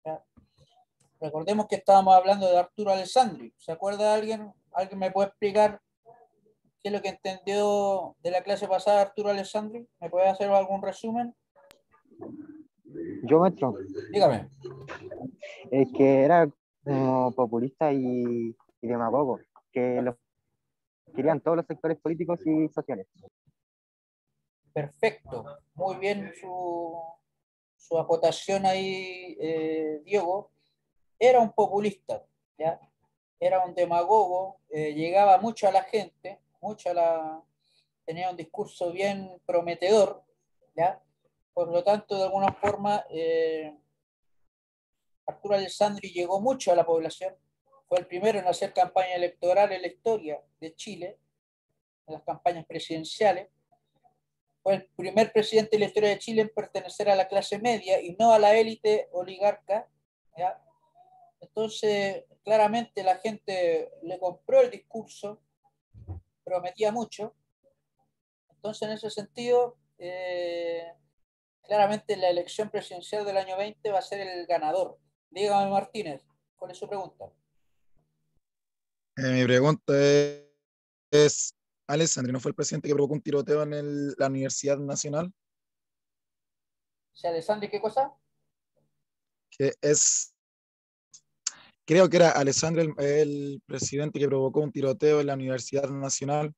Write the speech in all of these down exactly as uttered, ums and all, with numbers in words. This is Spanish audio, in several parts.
¿ya? Recordemos que estábamos hablando de Arturo Alessandri. ¿Se acuerda alguien? ¿Alguien me puede explicar qué es lo que entendió de la clase pasada Arturo Alessandri? ¿Me puede hacer algún resumen? Yo, maestro, Dígame. es que era como populista y, y demagogo, que los querían todos los sectores políticos y sociales. Perfecto. Muy bien su, su acotación ahí, eh, Diego. Era un populista, ¿ya? Era un demagogo, eh, llegaba mucho a la gente, mucho a la, tenía un discurso bien prometedor, ¿ya? Por lo tanto, de alguna forma, eh, Arturo Alessandri llegó mucho a la población, fue el primero en hacer campaña electoral en la historia de Chile, en las campañas presidenciales, fue el primer presidente de la historia de Chile en pertenecer a la clase media y no a la élite oligarca, ¿ya? Entonces, claramente la gente le compró el discurso, prometía mucho. Entonces, en ese sentido, eh, claramente la elección presidencial del año veinte va a ser el ganador. Dígame, Martínez, ¿cuál es su pregunta? Eh, mi pregunta es, es, ¿Alessandri no fue el presidente que provocó un tiroteo en el- la Universidad Nacional? ¿Se Alessandri qué cosa? Que es, creo que era Alessandri el, el presidente que provocó un tiroteo en la Universidad Nacional.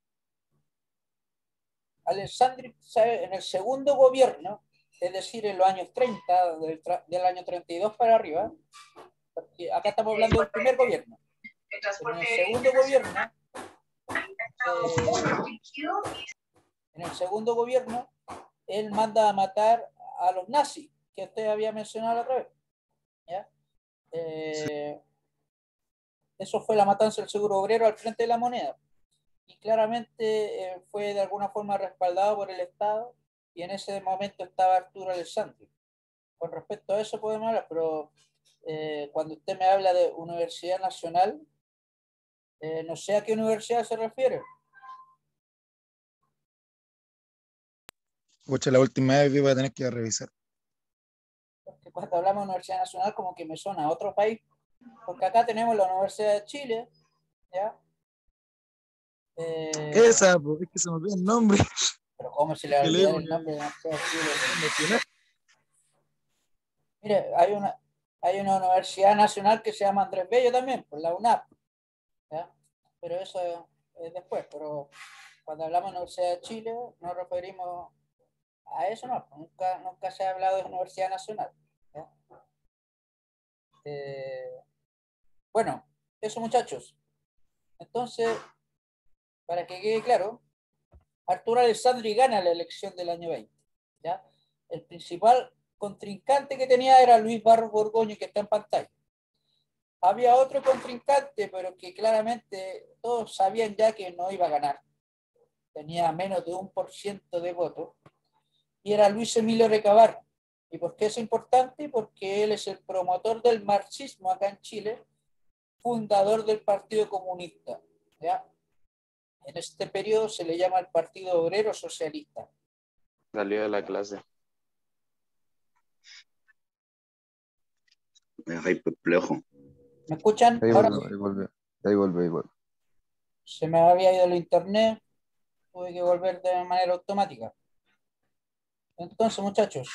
Alessandri, ¿sabe? En el segundo gobierno, es decir, en los años treinta, del, del año treinta y dos para arriba, porque acá estamos hablando del primer gobierno, pero en el segundo gobierno, eh, en el segundo gobierno, él manda a matar a los nazis, que usted había mencionado la otra vez, ¿ya? Eh, eso fue la matanza del seguro obrero al frente de la moneda. Y claramente eh, fue de alguna forma respaldado por el Estado, y en ese momento estaba Arturo Alessandri. Con respecto a eso podemos hablar, pero eh, cuando usted me habla de Universidad Nacional, eh, no sé a qué universidad se refiere. Pucha, la última vez voy a tener que revisar. Porque cuando hablamos de Universidad Nacional, como que me suena a otro país, porque acá tenemos la Universidad de Chile, ¿ya? Eh, Esa, pues, es que se me olvidó el nombre. pero ¿cómo se le Es va a que olvidar leo el nombre de la Universidad de Chile? nacional. Mire, hay una, hay una universidad nacional que se llama Andrés Bello también, por la UNAP, ¿ya? Pero eso es, es después, pero cuando hablamos de Universidad de Chile nos referimos a eso, no, nunca, nunca se ha hablado de Universidad Nacional, ¿ya? Eh, bueno, eso muchachos. Entonces, para que quede claro, Arturo Alessandri gana la elección del año veinte, ¿ya? El principal contrincante que tenía era Luis Barros Borgoño, que está en pantalla. Había otro contrincante, pero que claramente todos sabían ya que no iba a ganar. Tenía menos de un por ciento de votos. Y era Luis Emilio Recabar. ¿Y por qué es importante? Porque él es el promotor del marxismo acá en Chile, fundador del Partido Comunista, ¿ya? En este periodo se le llama el Partido Obrero Socialista. Salió de la clase. Me dejáis perplejo. ¿Me escuchan? Ahí Ahora volvió, ahí volvió, ahí volvió, ahí volvió. se me había ido el internet, tuve que volver de manera automática. Entonces, muchachos,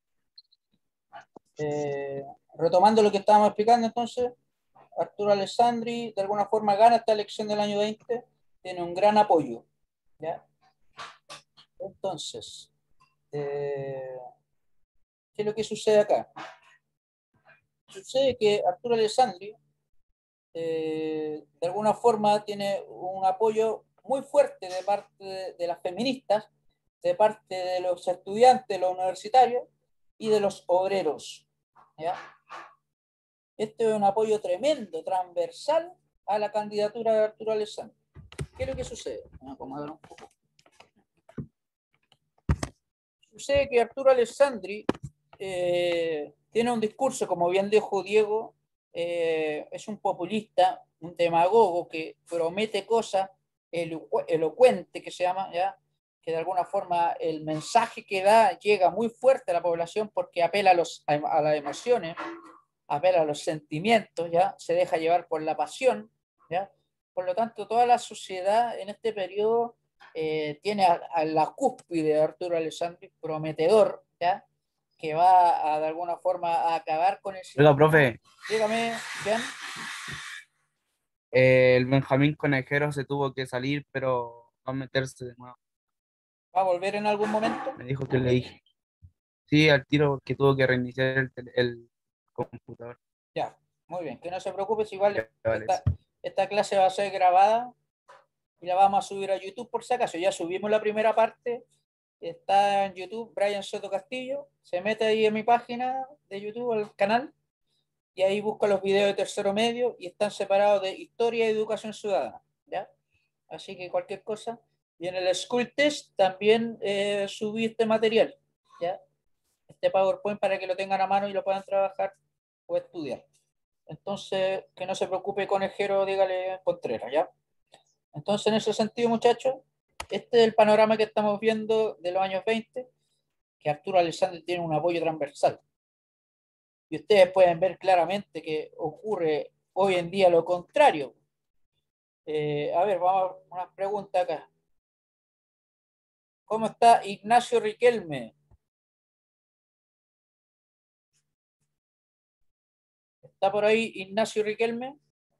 eh, retomando lo que estábamos explicando, entonces, Arturo Alessandri de alguna forma gana esta elección del año veinte, tiene un gran apoyo, ¿ya? Entonces, eh, ¿qué es lo que sucede acá? Sucede que Arturo Alessandri eh, de alguna forma tiene un apoyo muy fuerte de parte de, de las feministas, de parte de los estudiantes, de los universitarios y de los obreros, ¿ya? Este es un apoyo tremendo, transversal a la candidatura de Arturo Alessandri. ¿Qué es lo que sucede? Vamos a acomodar un poco. Sucede que Arturo Alessandri eh, tiene un discurso, como bien dijo Diego, eh, es un populista, un demagogo que promete cosas, elocu elocuente que se llama, ¿ya? Que de alguna forma el mensaje que da llega muy fuerte a la población porque apela a, los, a, a las emociones, apela a los sentimientos, ¿ya? Se deja llevar por la pasión, ¿ya? Por lo tanto, toda la sociedad en este periodo eh, tiene a, a la cúspide de Arturo Alessandri, prometedor, ¿ya? Que va a, de alguna forma, a acabar con el sistema. Oiga, profe, Dígame, ¿bien? eh, el Benjamín Conejero se tuvo que salir, pero va a meterse de nuevo. ¿Va a volver en algún momento? Me dijo que le dije. Sí, al tiro que tuvo que reiniciar el, tele- el computador. Ya, muy bien, que no se preocupe, si igual Ya, vale. esta, esta clase va a ser grabada y la vamos a subir a YouTube por si acaso. Ya subimos la primera parte, está en YouTube, Brian Soto Castillo, se mete ahí en mi página de YouTube, al canal, y ahí busca los videos de tercero medio y están separados de historia y educación ciudadana, ¿ya? Así que cualquier cosa. Y en el School Test también eh, subí este material, ¿ya? Este PowerPoint para que lo tengan a mano y lo puedan trabajar o estudiar. Entonces, que no se preocupe, conejero, dígale Contreras, ¿ya? Entonces, en ese sentido, muchachos, este es el panorama que estamos viendo de los años veinte, que Arturo Alessandri tiene un apoyo transversal. Y ustedes pueden ver claramente que ocurre hoy en día lo contrario. Eh, a ver, vamos a una pregunta acá. ¿Cómo está Ignacio Riquelme? ¿Está por ahí Ignacio Riquelme?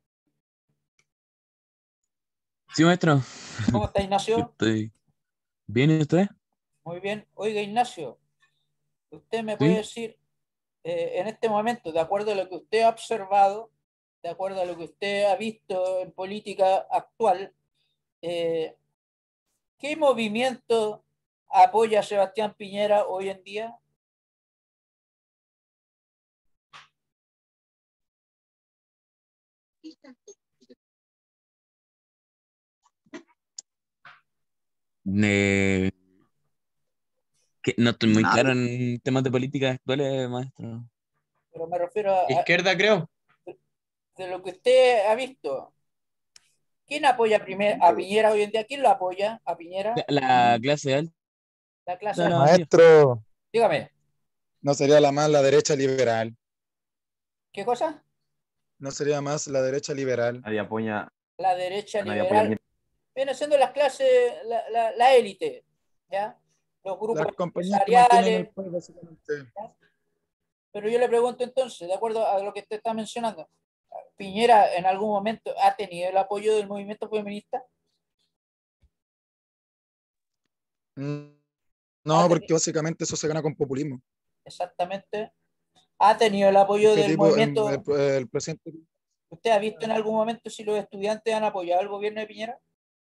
Sí, maestro. ¿Cómo está Ignacio? Estoy bien, ¿y usted? Muy bien. Oiga, Ignacio, ¿usted me puede Sí. decir eh, en este momento, de acuerdo a lo que usted ha observado, de acuerdo a lo que usted ha visto en política actual, eh, ¿qué movimiento apoya a Sebastián Piñera hoy en día? Eh, que no estoy muy claro en temas de política actuales, maestro. Pero me refiero a, a Izquierda, creo. de lo que usted ha visto. ¿Quién apoya primer, a Piñera hoy en día? ¿Quién lo apoya a Piñera? La, la clase alta, La clase la alta. mayoría. Maestro, Dígame, no sería la más la derecha liberal. ¿qué cosa? No sería más la derecha liberal. Nadie apoya, La derecha nadie apoya liberal viene siendo las clases, la, la, la élite, ¿ya? Los grupos Las compañías que mantienen el empresariales. país, básicamente. Pero yo le pregunto entonces, de acuerdo a lo que usted está mencionando, ¿Piñera en algún momento ha tenido el apoyo del movimiento feminista? Mm, ¿Ha No, porque tenido, básicamente eso se gana con populismo. exactamente, ha tenido el apoyo Porque del tipo, el, movimiento? el- el presidente. ¿Usted ha visto en algún momento si los estudiantes han apoyado al gobierno de Piñera?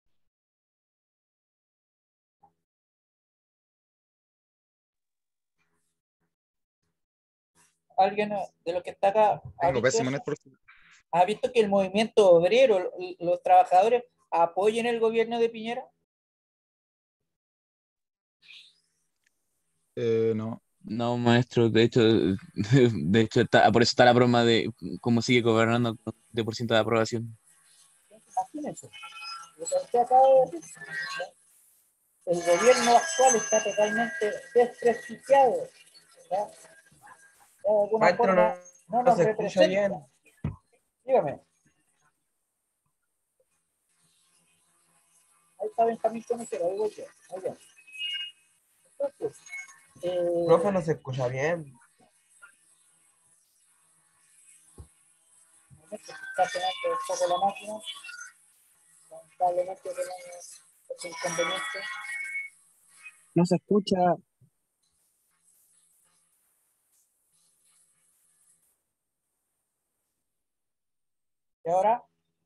¿Alguien de los que está acá ha Tengo visto pésimo eso? net por- ¿Ha visto que el movimiento obrero, los trabajadores, apoyen el gobierno de Piñera? eh, no. No, maestro, de hecho, de hecho está, por eso está la broma de cómo sigue gobernando con de por ciento de aprobación. Imagínense, lo que usted acaba de decir. El gobierno actual está totalmente desprestigiado. ¿Ya? De alguna Maestro, forma no, no no nos se escucha representa. bien. Dígame. Ahí está Benjamín Conejero, ahí voy yo. Muy bien. Entonces, eh, Profe, no se escucha bien. está sonando un poco la máquina. Lamentablemente tenemos ese inconveniente. No se escucha. ¿Y ahora?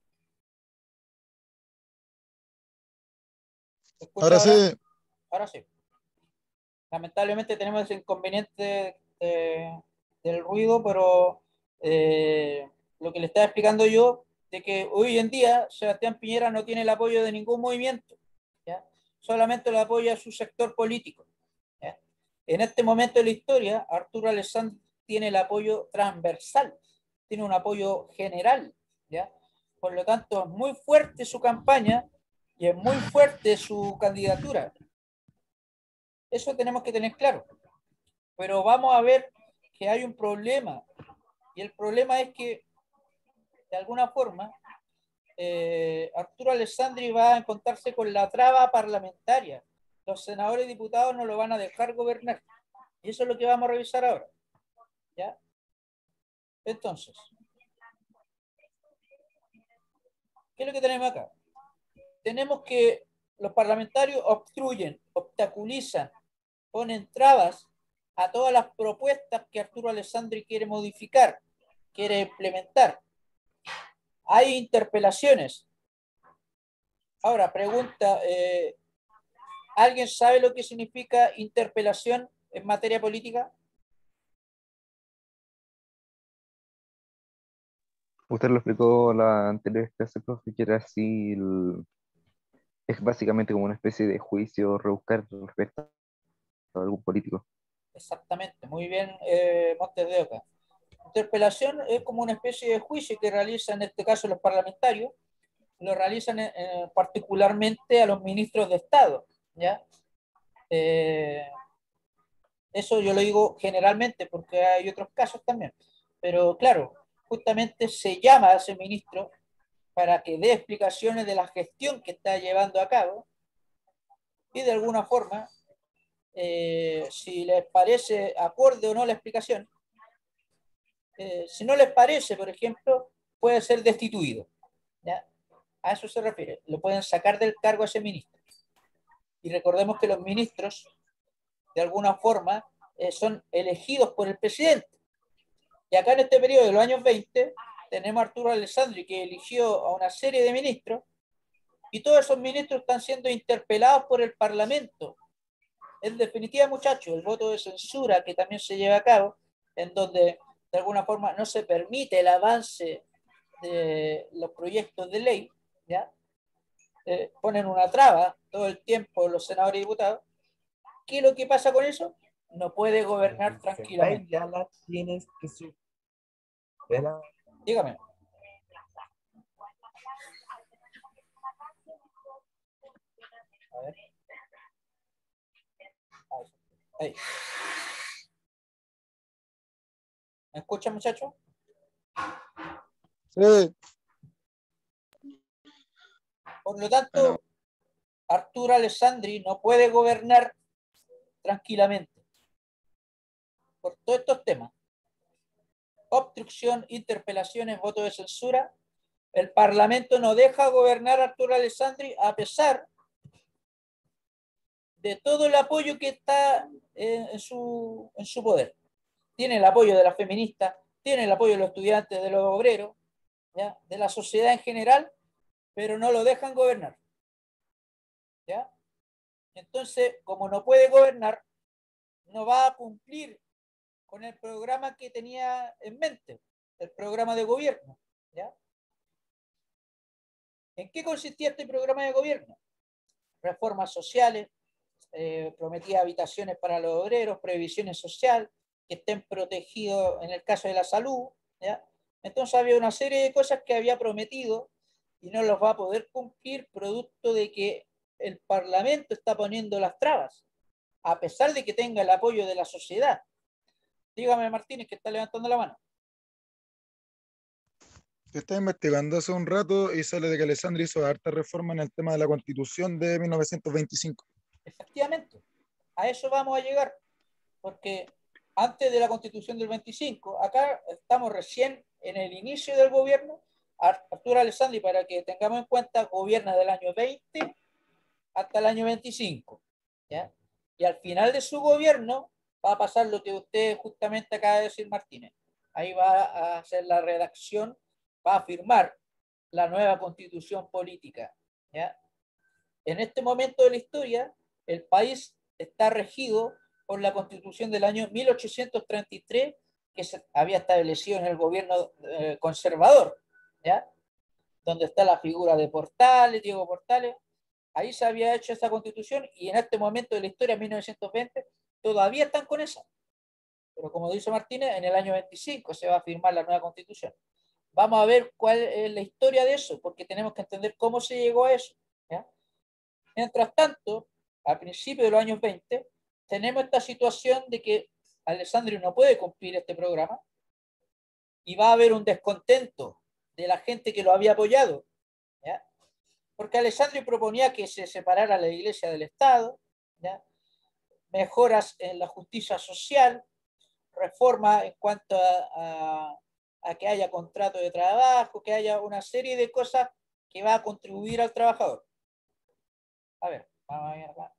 ¿Se escucha Ahora ahora? sí, Ahora sí. Lamentablemente tenemos ese inconveniente de- del ruido, pero eh, lo que le estaba explicando yo, de que hoy en día Sebastián Piñera no tiene el apoyo de ningún movimiento, ¿ya? Solamente lo apoya su sector político, ¿ya? En este momento de la historia, Arturo Alessandri tiene el apoyo transversal, tiene un apoyo general, ¿ya? Por lo tanto, es muy fuerte su campaña y es muy fuerte su candidatura. Eso tenemos que tener claro. Pero vamos a ver que hay un problema Y el problema es que, de alguna forma, eh, Arturo Alessandri va a encontrarse con la traba parlamentaria. Los senadores y diputados no lo van a dejar gobernar. Y eso es lo que vamos a revisar ahora. ¿Ya? Entonces, ¿qué es lo que tenemos acá? Tenemos que los parlamentarios obstruyen, obstaculizan, ponen trabas a todas las propuestas que Arturo Alessandri quiere modificar, quiere implementar. Hay interpelaciones. Ahora, pregunta, eh, ¿alguien sabe lo que significa interpelación en materia política? Usted lo explicó la anterior clase, profe, que era así, el- es básicamente como una especie de juicio rebuscar respecto a algún político. Exactamente, muy bien, eh, Montes de Oca. Interpelación es como una especie de juicio que realizan, en este caso, los parlamentarios, lo realizan eh, particularmente a los ministros de Estado, ¿ya? Eh, eso yo lo digo generalmente porque hay otros casos también, pero claro, justamente se llama a ese ministro para que dé explicaciones de la gestión que está llevando a cabo y de alguna forma, eh, si les parece acorde o no la explicación, eh, si no les parece, por ejemplo, puede ser destituido, ¿ya? A eso se refiere, lo pueden sacar del cargo a ese ministro. Y recordemos que los ministros, de alguna forma, eh, son elegidos por el presidente. Y acá en este periodo de los años veinte, tenemos a Arturo Alessandri, que eligió a una serie de ministros, y todos esos ministros están siendo interpelados por el Parlamento. En definitiva, muchachos, el voto de censura que también se lleva a cabo, en donde de alguna forma no se permite el avance de los proyectos de ley, ¿ya? Eh, ponen una traba todo el tiempo los senadores y diputados. ¿Qué es lo que pasa con eso? No puede gobernar tranquilamente. Ya la tienes que superar. Dígame. A ver. Ahí. ¿Me escuchan, muchachos? Sí. Por lo tanto, Arturo Alessandri no puede gobernar tranquilamente por todos estos temas. Obstrucción, interpelaciones, voto de censura. El Parlamento no deja gobernar a Arturo Alessandri a pesar de todo el apoyo que está en, en, su, en su poder. Tiene el apoyo de las feministas, tiene el apoyo de los estudiantes, de los obreros, ¿ya? De la sociedad en general, pero no lo dejan gobernar. ¿Ya? Entonces, como no puede gobernar, no va a cumplir con el programa que tenía en mente, el programa de gobierno. ¿Ya? ¿En qué consistía este programa de gobierno? Reformas sociales, eh, prometía habitaciones para los obreros, previsiones sociales, que estén protegidos en el caso de la salud. ¿Ya? Entonces había una serie de cosas que había prometido y no los va a poder cumplir producto de que el Parlamento está poniendo las trabas, a pesar de que tenga el apoyo de la sociedad. Dígame, Martínez, que está levantando la mano. Yo estaba investigando hace un rato y sale de que Alessandri hizo harta reforma en el tema de la Constitución de mil novecientos veinticinco. Efectivamente, a eso vamos a llegar, porque antes de la Constitución del veinticinco, acá estamos recién en el inicio del gobierno. Arturo Alessandri, para que tengamos en cuenta, gobierna del año veinte hasta el año veinticinco. ¿Ya? Y al final de su gobierno va a pasar lo que usted justamente acaba de decir, Martínez. Ahí va a hacer la redacción, va a firmar la nueva constitución política. ¿Ya? En este momento de la historia, el país está regido por la constitución del año mil ochocientos treinta y tres, que se había establecido en el gobierno eh, conservador, ¿ya? Donde está la figura de Portales, Diego Portales. Ahí se había hecho esa constitución y en este momento de la historia, mil novecientos veinte, todavía están con esa. Pero como dice Martínez, en el año veinticinco se va a firmar la nueva constitución. Vamos a ver cuál es la historia de eso, porque tenemos que entender cómo se llegó a eso. ¿Ya? Mientras tanto, a principios de los años veinte, tenemos esta situación de que Alessandri no puede cumplir este programa y va a haber un descontento de la gente que lo había apoyado, ¿ya? Porque Alessandri proponía que se separara la iglesia del Estado, ¿ya? Mejoras en la justicia social, reforma en cuanto a, a, a que haya contrato de trabajo, que haya una serie de cosas que va a contribuir al trabajador. A ver, vamos a ver acá.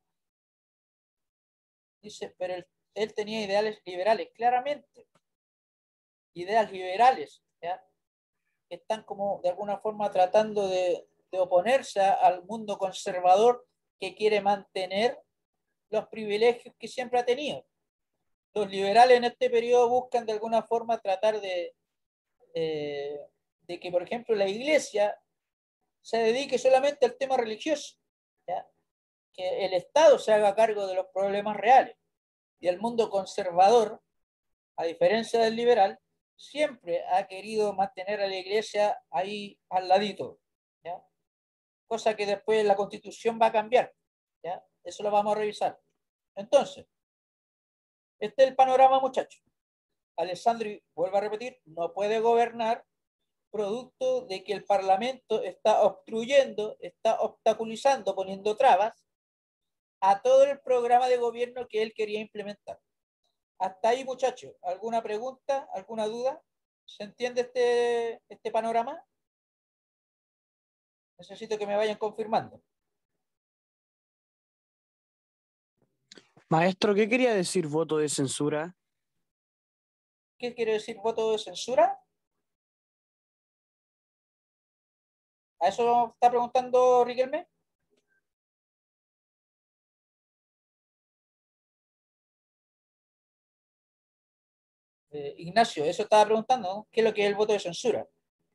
Dice, pero él, él tenía ideales liberales, claramente. Ideas liberales, ¿ya? Que están como de alguna forma tratando de, de oponerse a, al mundo conservador que quiere mantener los privilegios que siempre ha tenido. Los liberales en este periodo buscan de alguna forma tratar de, eh, de que, por ejemplo, la iglesia se dedique solamente al tema religioso, ¿ya? Que el Estado se haga cargo de los problemas reales. Y el mundo conservador, a diferencia del liberal, siempre ha querido mantener a la iglesia ahí al ladito, ¿ya? Cosa que después la Constitución va a cambiar, ¿ya? Eso lo vamos a revisar. Entonces, este es el panorama, muchachos. Alessandri, vuelvo a repetir, no puede gobernar producto de que el Parlamento está obstruyendo, está obstaculizando, poniendo trabas a todo el programa de gobierno que él quería implementar. Hasta ahí, muchachos, ¿alguna pregunta, alguna duda? ¿Se entiende este, este panorama? Necesito que me vayan confirmando. Maestro, ¿qué quería decir voto de censura? ¿Qué quiere decir voto de censura? ¿A eso está preguntando Riquelme? Eh, Ignacio, eso estaba preguntando, ¿no? ¿Qué es lo que es el voto de censura?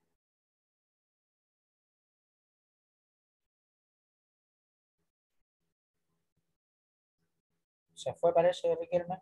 Se fue, parece, Riquelme.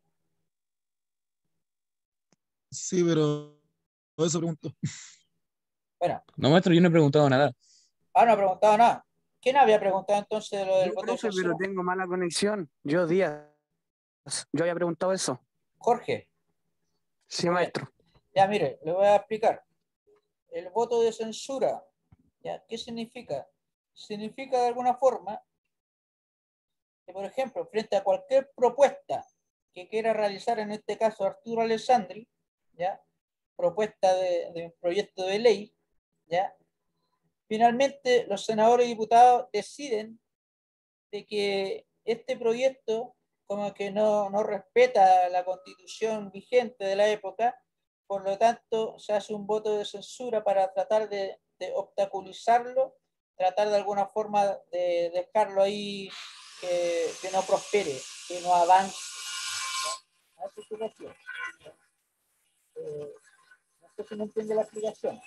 Sí, pero eso pregunto. Bueno, No, maestro, yo no he preguntado nada. ah, no ha preguntado nada. ¿Quién había preguntado entonces lo del Yo, voto de profe, censura? pero tengo mala conexión. Yo, Díaz. Yo había preguntado eso. Jorge. Sí, Muy bien. maestro. Ya, mire, le voy a explicar. El voto de censura, ¿ya? ¿Qué significa? Significa de alguna forma que, por ejemplo, frente a cualquier propuesta que quiera realizar, en este caso Arturo Alessandri, ¿ya? Propuesta de, de un proyecto de ley, ¿ya? Finalmente los senadores y diputados deciden de que este proyecto como que no, no respeta la constitución vigente de la época, por lo tanto se hace un voto de censura para tratar de, de obstaculizarlo, tratar de alguna forma de dejarlo ahí que, que no prospere, que no avance. ¿No? A eso se refiere. Eh, no sé si me entiende la explicación.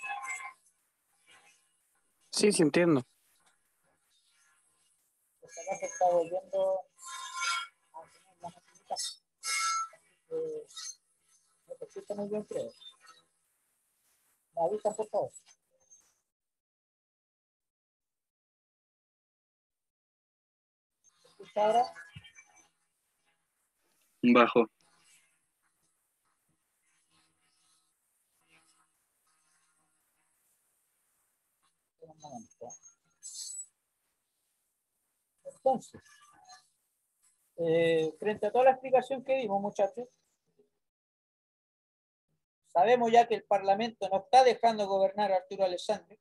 Sí, sí, entiendo. Pues acá se está volviendo a tener la maquinita. Eh, no te escucha muy bien, creo. Me avisan, por favor. ¿Se escucha ahora? Bajo. Un momento. Entonces, eh, frente a toda la explicación que dimos, muchachos, sabemos ya que el Parlamento no está dejando gobernar a Arturo Alessandri,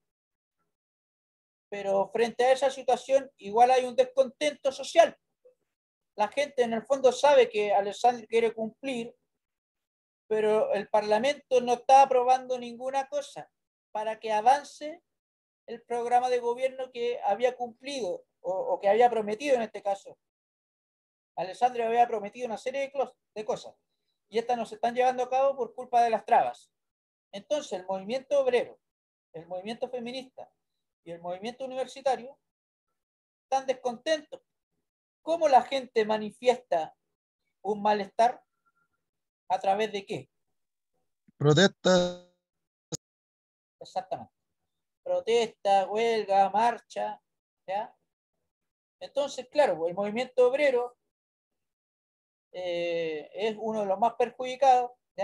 pero frente a esa situación igual hay un descontento social. La gente en el fondo sabe que Alessandri quiere cumplir, pero el Parlamento no está aprobando ninguna cosa para que avance el programa de gobierno que había cumplido o, o que había prometido en este caso. Alessandri había prometido una serie de, de cosas y estas no se están llevando a cabo por culpa de las trabas. Entonces el movimiento obrero, el movimiento feminista y el movimiento universitario están descontentos. ¿Cómo la gente manifiesta un malestar? ¿A través de qué? Protesta. Exactamente. Protesta, huelga, marcha, ¿ya? Entonces, claro, el movimiento obrero eh, es uno de los más perjudicados, ¿ya?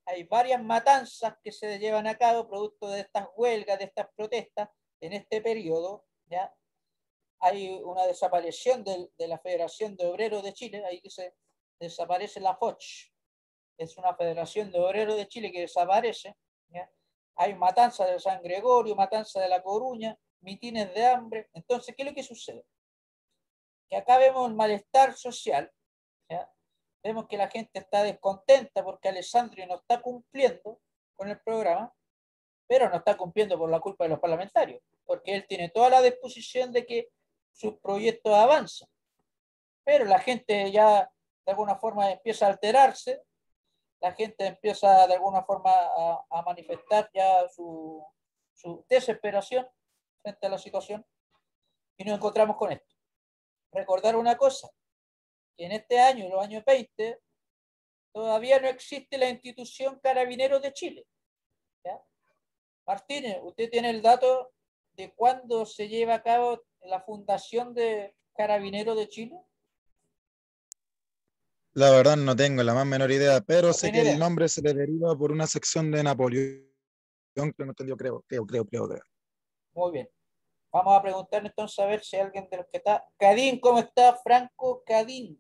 hay varias matanzas que se llevan a cabo producto de estas huelgas, de estas protestas en este periodo, ¿ya? Hay una desaparición de, de la Federación de Obreros de Chile, ahí dice, desaparece la F O C H, es una Federación de Obreros de Chile que desaparece, ¿ya? Hay matanza de San Gregorio, matanza de La Coruña, mitines de hambre. Entonces, ¿qué es lo que sucede? Que acá vemos el malestar social, ¿ya? Vemos que la gente está descontenta porque Alessandri no está cumpliendo con el programa, pero no está cumpliendo por la culpa de los parlamentarios, porque él tiene toda la disposición de que sus proyectos avancen, pero la gente ya de alguna forma empieza a alterarse, la gente empieza de alguna forma a, a manifestar ya su, su desesperación frente a la situación, y nos encontramos con esto. Recordar una cosa, que en este año, en los años veinte, todavía no existe la institución Carabineros de Chile, ¿ya? Martínez, ¿usted tiene el dato de cuándo se lleva a cabo la fundación de Carabineros de Chile? La verdad no tengo la más menor idea, pero No sé tiene que idea. el nombre se le deriva por una sección de Napoleón, que no entendió, creo, creo, creo, creo, creo. Muy bien. Vamos a preguntar entonces a ver si alguien de los que está. Cadín, ¿cómo está? Franco Cadín.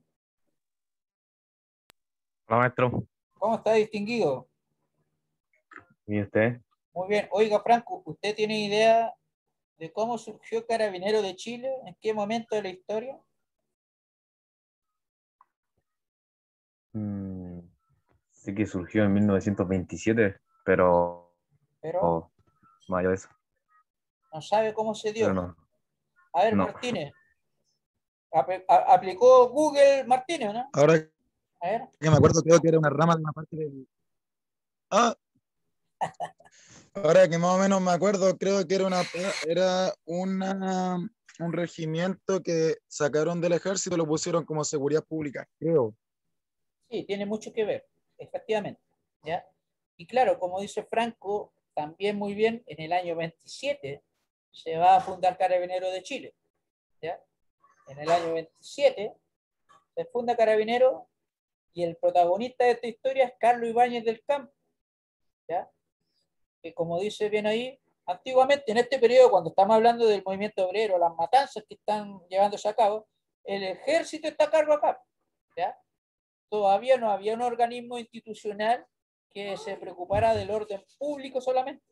Hola, maestro. ¿Cómo está, distinguido? ¿Y usted? Muy bien. Oiga, Franco, ¿usted tiene idea de cómo surgió Carabinero de Chile? ¿En qué momento de la historia? Mm, sí que surgió en mil novecientos veintisiete, pero Pero oh, más allá de eso. no sabe cómo se Pero dio. no. A ver, No. Martínez. Apl- a- ¿Aplicó Google Martínez, no? Ahora A ver. que me acuerdo, creo que era una rama de una parte del... Ah, ahora que más o menos me acuerdo, creo que era una era una un regimiento que sacaron del ejército y lo pusieron como seguridad pública, creo. Sí, tiene mucho que ver, efectivamente, ¿ya? Y claro, como dice Franco, también muy bien, en el año veintisiete se va a fundar Carabinero de Chile, ¿ya? En el año veintisiete se funda Carabinero y el protagonista de esta historia es Carlos Ibáñez del Campo, ¿ya? Que como dice bien ahí, antiguamente en este periodo, cuando estamos hablando del movimiento obrero, las matanzas que están llevándose a cabo, el ejército está a cargo acá, ¿ya? Todavía no había un organismo institucional que se preocupara del orden público solamente,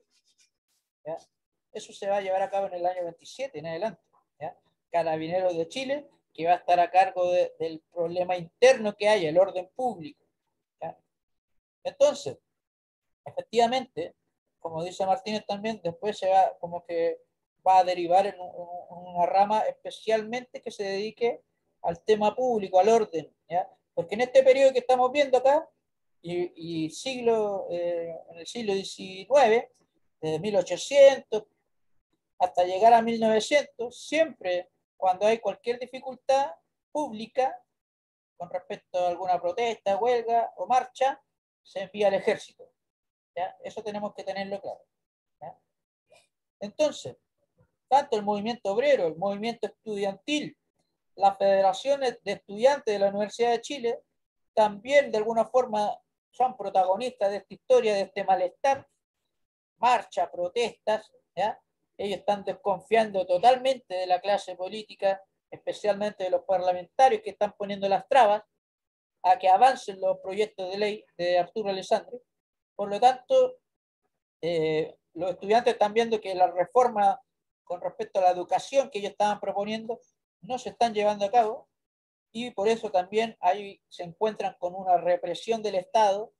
¿ya? Eso se va a llevar a cabo en el año veintisiete en adelante, ¿ya? Carabineros de Chile, que va a estar a cargo de, del problema interno que hay, el orden público, ¿ya? Entonces, efectivamente, como dice Martínez también, después se va como que va a derivar en, un, en una rama especialmente que se dedique al tema público, al orden, ¿ya? Porque en este periodo que estamos viendo acá, y, y siglo, eh, en el siglo diecinueve, desde mil ochocientos hasta llegar a mil novecientos, siempre cuando hay cualquier dificultad pública con respecto a alguna protesta, huelga o marcha, se envía al ejército, ¿ya? Eso tenemos que tenerlo claro, ¿ya? Entonces, tanto el movimiento obrero, el movimiento estudiantil, las federaciones de estudiantes de la Universidad de Chile, también de alguna forma son protagonistas de esta historia, de este malestar, marcha, protestas, ¿ya? Ellos están desconfiando totalmente de la clase política, especialmente de los parlamentarios que están poniendo las trabas a que avancen los proyectos de ley de Arturo Alessandri. Por lo tanto, eh, los estudiantes están viendo que las reformas con respecto a la educación que ellos estaban proponiendo no se están llevando a cabo, y por eso también ahí se encuentran con una represión del Estado,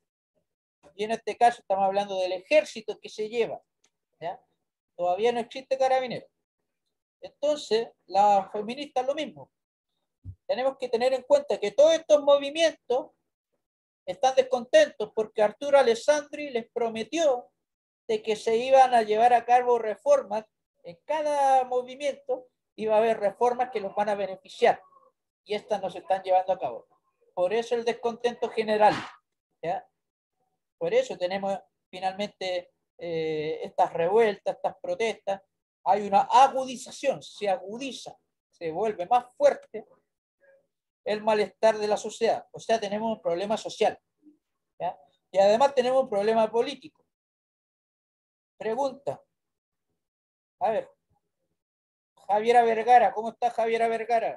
y en este caso estamos hablando del ejército que se lleva, ¿ya? Todavía no existe carabinero. Entonces, las feministas lo mismo. Tenemos que tener en cuenta que todos estos movimientos están descontentos porque Arturo Alessandri les prometió de que se iban a llevar a cabo reformas en cada movimiento, iba a haber reformas que los van a beneficiar, y estas no se están llevando a cabo. Por eso el descontento general, ¿ya? Por eso tenemos finalmente eh, estas revueltas, estas protestas. Hay una agudización, se agudiza, se vuelve más fuerte el malestar de la sociedad. O sea, tenemos un problema social, ¿ya? Y además tenemos un problema político. Pregunta. A ver. Javiera Vergara, ¿cómo está Javiera Vergara?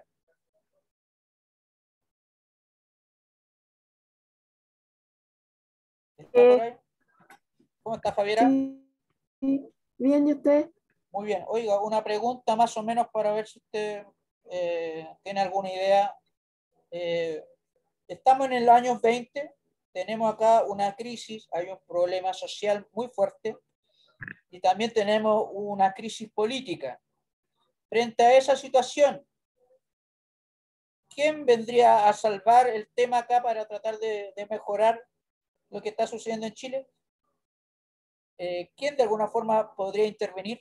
¿Está por ahí? ¿Cómo está Javiera? Sí, bien, ¿y usted? Muy bien. Oiga, una pregunta más o menos para ver si usted eh, tiene alguna idea. Eh, estamos en el año veinte, tenemos acá una crisis, hay un problema social muy fuerte y también tenemos una crisis política. Frente a esa situación, ¿quién vendría a salvar el tema acá para tratar de, de mejorar lo que está sucediendo en Chile? Eh, ¿Quién de alguna forma podría intervenir?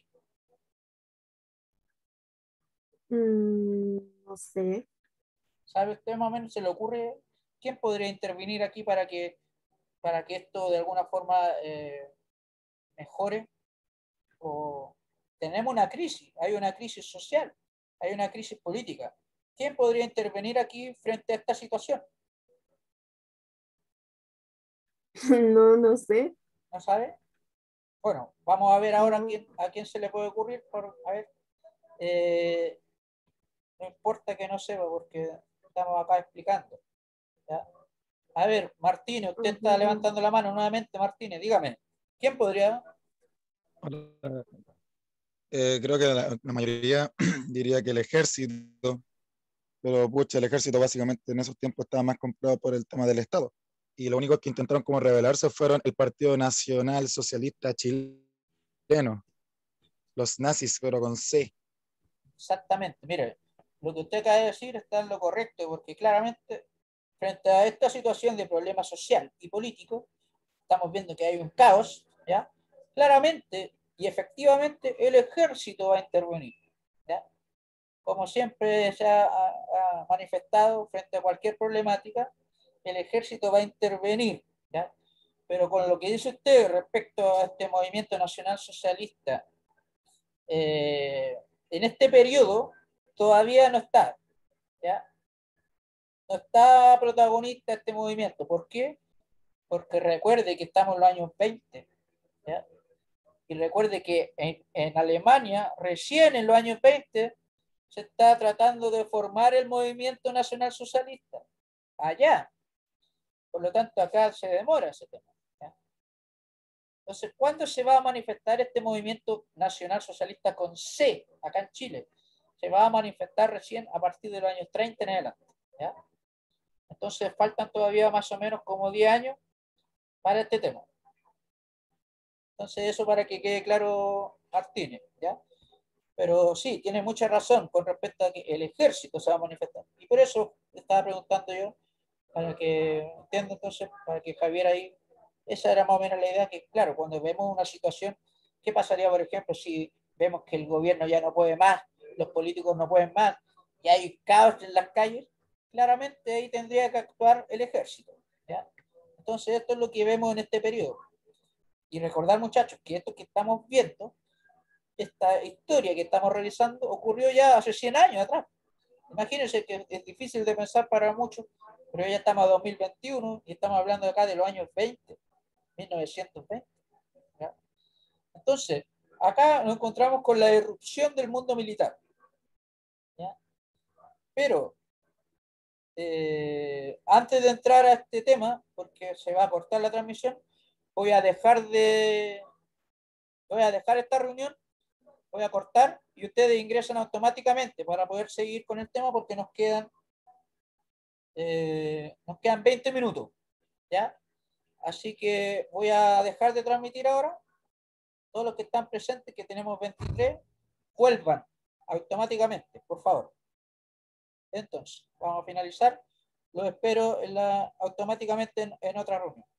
Mm, no sé. ¿Sabe usted más o menos, se le ocurre quién podría intervenir aquí para que, para que esto de alguna forma eh, mejore? O tenemos una crisis, hay una crisis social, hay una crisis política. ¿Quién podría intervenir aquí frente a esta situación? No, no sé. ¿No sabe? Bueno, vamos a ver ahora a No. quién, a quién se le puede ocurrir. Por, a ver, eh, no importa que no sepa porque estamos acá explicando. ¿Ya? A ver, Martínez, usted está Ujú. levantando la mano nuevamente. Martínez, dígame, ¿quién podría? Eh, creo que la, la mayoría diría que el ejército, pero pucha, el ejército básicamente en esos tiempos estaba más comprado por el tema del Estado. Y lo único que intentaron como rebelarse fueron el Partido Nacional Socialista Chileno, los nazis, pero con C. Exactamente, mire, lo que usted acaba de decir está en lo correcto, porque claramente frente a esta situación de problema social y político, estamos viendo que hay un caos, ¿ya? Claramente y efectivamente el ejército va a intervenir, ¿ya? Como siempre se ha, ha manifestado frente a cualquier problemática, el ejército va a intervenir, ¿ya? Pero con lo que dice usted respecto a este movimiento nacional socialista, eh, en este periodo todavía no está, ¿ya? No está protagonista este movimiento. ¿Por qué? Porque recuerde que estamos en los años veinte, ¿ya? Y recuerde que en, en Alemania, recién en los años veinte, se está tratando de formar el movimiento nacional socialista. Allá. Por lo tanto, acá se demora ese tema, ¿ya? Entonces, ¿cuándo se va a manifestar este movimiento nacional socialista con C acá en Chile? Se va a manifestar recién a partir de los años treinta en adelante, ¿ya? Entonces, faltan todavía más o menos como diez años para este tema. Entonces, eso para que quede claro, Martínez, ¿ya? Pero sí, tiene mucha razón con respecto a que el ejército se va a manifestar. Y por eso estaba preguntando yo, para que entienda entonces, para que Javier ahí, esa era más o menos la idea, que claro, cuando vemos una situación, ¿qué pasaría, por ejemplo, si vemos que el gobierno ya no puede más, los políticos no pueden más, y hay caos en las calles? Claramente ahí tendría que actuar el ejército, ¿ya? Entonces esto es lo que vemos en este periodo. Y recordar, muchachos, que esto que estamos viendo, esta historia que estamos realizando, ocurrió ya hace cien años atrás. Imagínense que es difícil de pensar para muchos, pero ya estamos a dos mil veintiuno y estamos hablando acá de los años veinte, mil novecientos veinte. ¿Ya? Entonces, acá nos encontramos con la irrupción del mundo militar, ¿ya? Pero eh, antes de entrar a este tema, porque se va a cortar la transmisión, voy a dejar de voy a dejar esta reunión, voy a cortar y ustedes ingresan automáticamente para poder seguir con el tema, porque nos quedan eh, nos quedan veinte minutos, ¿ya? Así que voy a dejar de transmitir ahora. Todos los que están presentes, que tenemos veintitrés, vuelvan automáticamente, por favor. Entonces, vamos a finalizar. Los espero en la, automáticamente en, en otra reunión.